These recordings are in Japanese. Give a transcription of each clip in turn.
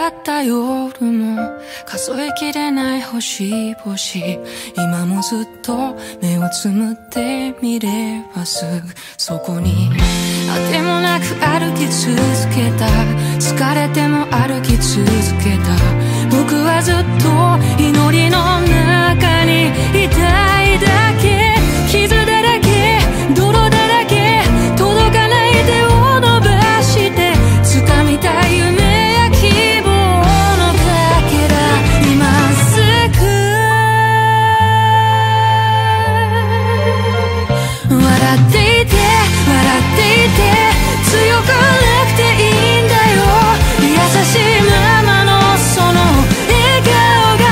かった夜も数えきれない星々、今もずっと目をつむって見ればすぐそこにあてもなく歩き続けた、疲れても歩き続けた。僕はずっと祈りの中にいたいだけ、傷だらけ泥だらけ、届かない手を伸ばして掴みたい夢や希望のかけら、今すぐ笑っていて笑っていて、強くなくていいんだよ、優しいままのその笑顔が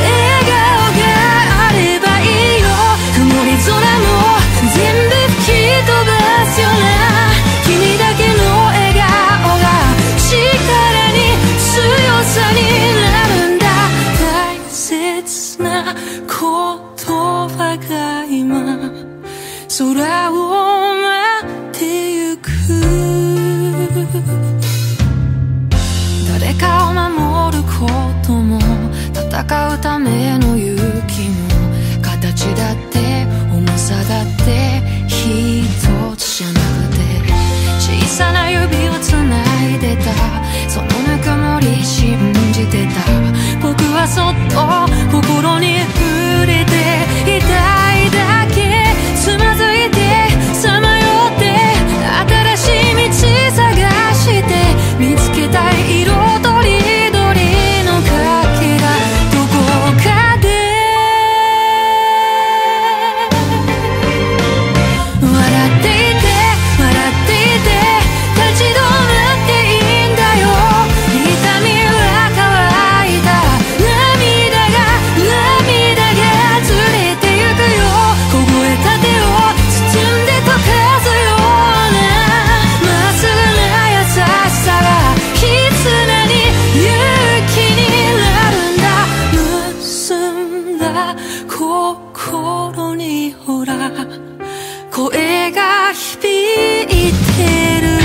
あればいいよ。曇り空も全部吹き飛ばすような君だけの笑顔が力に強さになるんだ。大切な言葉が今空を舞ってゆく。誰かを守ることも戦うための勇気も、形だって重さだって一つじゃなくて、小さな指をつないでたそのぬくもり信じてた。僕はそっと心に触れていたいだけ、つまずいてさまよって新しい道探して見つけたい色とりどりのかけら、どこかで笑っていて笑っていて立ち止まっていいんだよ。痛みは乾いた涙がずれてゆくよ。凍えた手を包んで溶かすようなまっすぐな優しさが絆に勇気になるんだ。結んだ心にほら声が響いてる。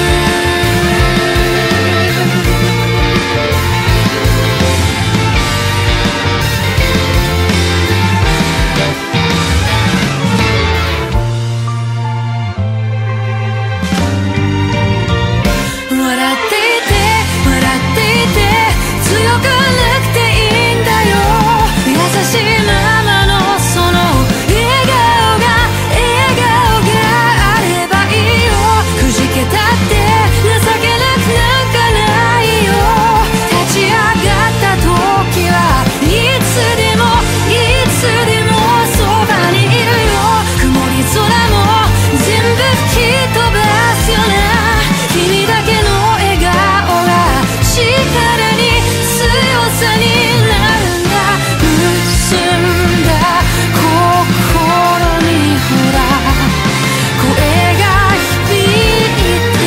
笑っていて笑っていて強くなくていいんだよ、優しいままのその笑顔があればいいよ。くじけたって情けなくなんかないよ。立ち上がった時はいつでもそばにいるよ。曇り空も全部吹き飛ばすよな君だけの笑顔が力に強さになるんだ。結んだ心にほら声が響いて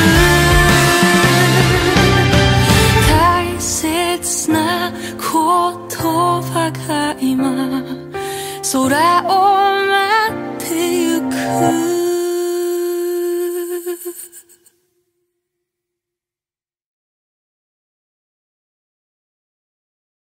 る。大切な言葉が今空を